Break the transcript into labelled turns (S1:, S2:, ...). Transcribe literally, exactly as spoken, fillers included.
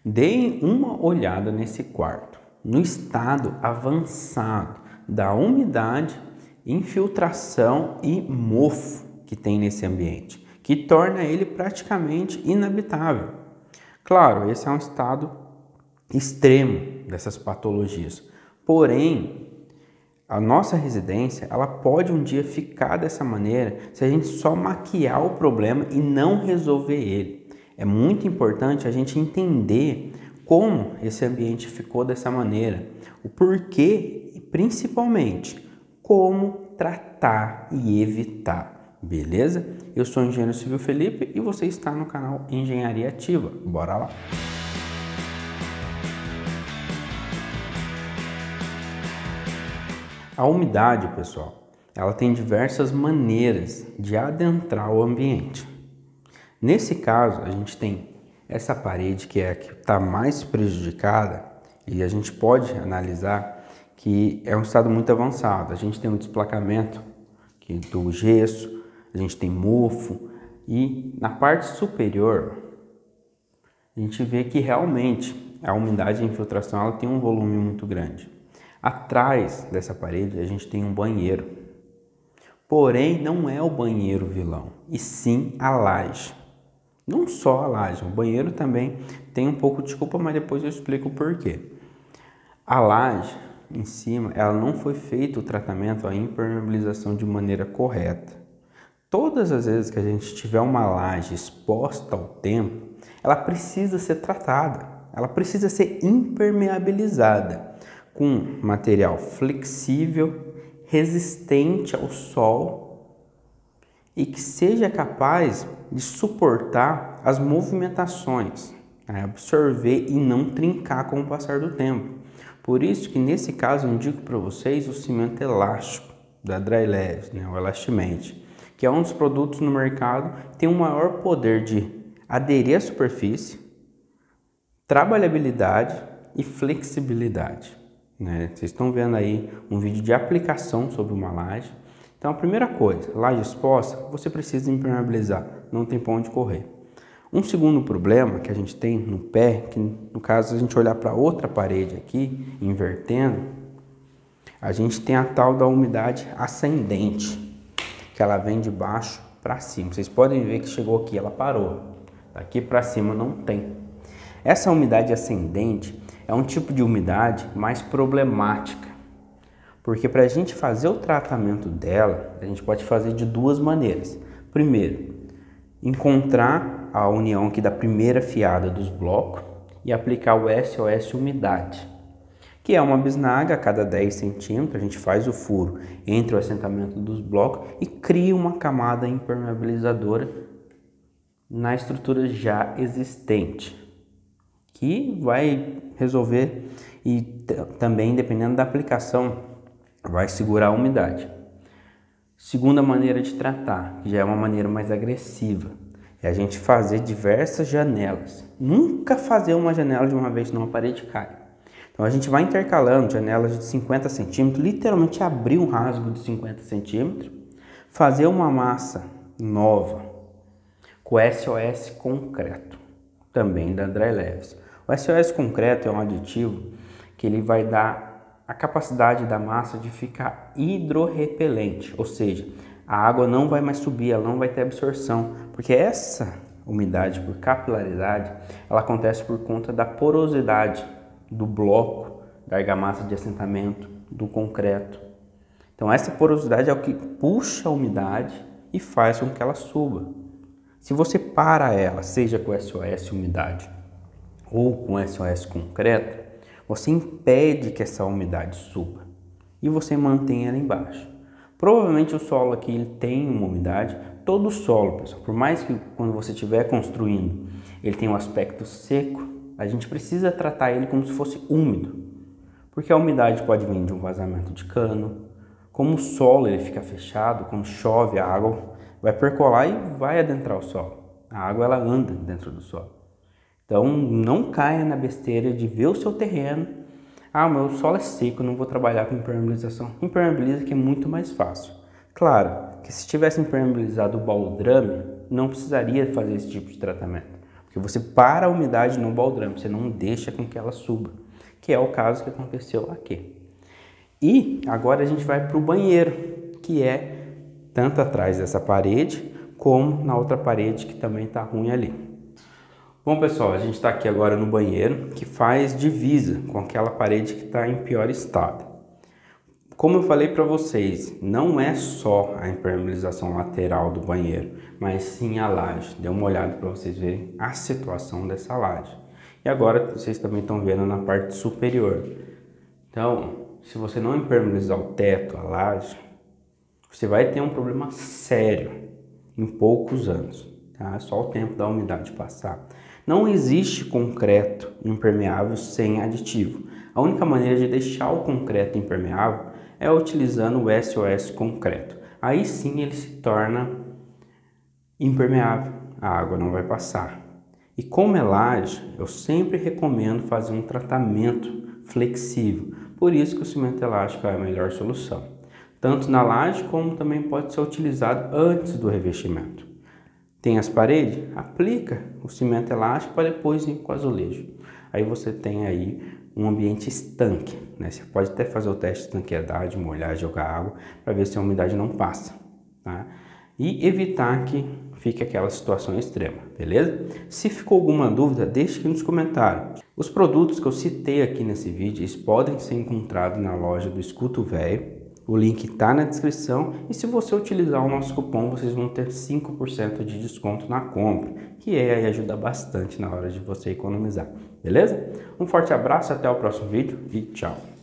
S1: Deem uma olhada nesse quarto, no estado avançado da umidade, infiltração e mofo que tem nesse ambiente, que torna ele praticamente inabitável. Claro, esse é um estado extremo dessas patologias, porém, a nossa residência, ela pode um dia ficar dessa maneira se a gente só maquiar o problema e não resolver ele. É muito importante a gente entender como esse ambiente ficou dessa maneira, o porquê e principalmente como tratar e evitar, beleza? Eu sou o engenheiro civil Felipe e você está no canal Engenharia Ativa. Bora lá! A umidade, pessoal, ela tem diversas maneiras de adentrar o ambiente. Nesse caso, a gente tem essa parede que é a que está mais prejudicada e a gente pode analisar que é um estado muito avançado. A gente tem um desplacamento do gesso, a gente tem mofo e na parte superior a gente vê que realmente a umidade e a infiltração ela tem um volume muito grande. Atrás dessa parede a gente tem um banheiro, porém não é o banheiro vilão, e sim a laje. Não só a laje, o banheiro também tem um pouco de culpa, mas depois eu explico o porquê. A laje em cima, ela não foi feito o tratamento, a impermeabilização de maneira correta. Todas as vezes que a gente tiver uma laje exposta ao tempo, ela precisa ser tratada, ela precisa ser impermeabilizada com material flexível, resistente ao sol e que seja capaz de suportar as movimentações, né? Absorver e não trincar com o passar do tempo. Por isso que nesse caso eu indico para vocês o cimento elástico da Dryleves, né? O Elastiment, que é um dos produtos no mercado que tem o maior poder de aderir à superfície, trabalhabilidade e flexibilidade, né? Vocês estão vendo aí um vídeo de aplicação sobre uma laje. Então a primeira coisa, laje exposta, você precisa impermeabilizar, não tem para onde correr. Um segundo problema que a gente tem no pé, que no caso a gente olhar para outra parede aqui, invertendo, a gente tem a tal da umidade ascendente, que ela vem de baixo para cima. Vocês podem ver que chegou aqui, ela parou. Daqui para cima não tem. Essa umidade ascendente é um tipo de umidade mais problemática, porque para a gente fazer o tratamento dela, a gente pode fazer de duas maneiras. Primeiro, encontrar a união aqui da primeira fiada dos blocos e aplicar o S O S umidade, que é uma bisnaga a cada dez centímetros, a gente faz o furo entre o assentamento dos blocos e cria uma camada impermeabilizadora na estrutura já existente, que vai resolver e também, dependendo da aplicação, vai segurar a umidade. Segunda maneira de tratar, que já é uma maneira mais agressiva, é a gente fazer diversas janelas. Nunca fazer uma janela de uma vez, senão a parede cai. Então a gente vai intercalando janelas de cinquenta centímetros, literalmente abrir um rasgo de cinquenta centímetros, fazer uma massa nova com S O S concreto, também da Dryleves. O S O S concreto é um aditivo que ele vai dar a capacidade da massa de ficar hidrorrepelente, ou seja, a água não vai mais subir, ela não vai ter absorção, porque essa umidade por capilaridade, ela acontece por conta da porosidade do bloco, da argamassa de assentamento, do concreto. Então essa porosidade é o que puxa a umidade e faz com que ela suba. Se você para ela, seja com S O S umidade ou com S O S concreto, você impede que essa umidade suba e você mantém ela embaixo. Provavelmente o solo aqui ele tem uma umidade, todo o solo, pessoal, por mais que quando você estiver construindo ele tenha um aspecto seco, a gente precisa tratar ele como se fosse úmido, porque a umidade pode vir de um vazamento de cano, como o solo ele fica fechado, quando chove a água vai percolar e vai adentrar o solo. A água ela anda dentro do solo. Então, não caia na besteira de ver o seu terreno. Ah, meu solo é seco, não vou trabalhar com impermeabilização. Impermeabiliza que é muito mais fácil. Claro que se tivesse impermeabilizado o baldrame, não precisaria fazer esse tipo de tratamento. Porque você para a umidade no baldrame, você não deixa com que ela suba, que é o caso que aconteceu aqui. E agora a gente vai para o banheiro, que é tanto atrás dessa parede, como na outra parede que também está ruim ali. Bom pessoal, a gente está aqui agora no banheiro, que faz divisa com aquela parede que está em pior estado. Como eu falei para vocês, não é só a impermeabilização lateral do banheiro, mas sim a laje. Dê uma olhada para vocês verem a situação dessa laje. E agora vocês também estão vendo na parte superior. Então, se você não impermeabilizar o teto, a laje, você vai ter um problema sério em poucos anos. Tá? Só o tempo da umidade passar. Não existe concreto impermeável sem aditivo. A única maneira de deixar o concreto impermeável é utilizando o S O S concreto. Aí sim ele se torna impermeável, a água não vai passar. E como é laje, eu sempre recomendo fazer um tratamento flexível. Por isso que o cimento elástico é a melhor solução. Tanto na laje como também pode ser utilizado antes do revestimento. Tem as paredes? Aplica o cimento elástico para depois ir com o azulejo. Aí você tem aí um ambiente estanque, né? Você pode até fazer o teste de estanqueidade, molhar, jogar água, para ver se a umidade não passa, tá? E evitar que fique aquela situação extrema, beleza? Se ficou alguma dúvida, deixe aqui nos comentários. Os produtos que eu citei aqui nesse vídeo, eles podem ser encontrados na loja do Escuto Velho. O link está na descrição e se você utilizar o nosso cupom, vocês vão ter cinco por cento de desconto na compra, que é, aí ajuda bastante na hora de você economizar, beleza? Um forte abraço, até o próximo vídeo e tchau!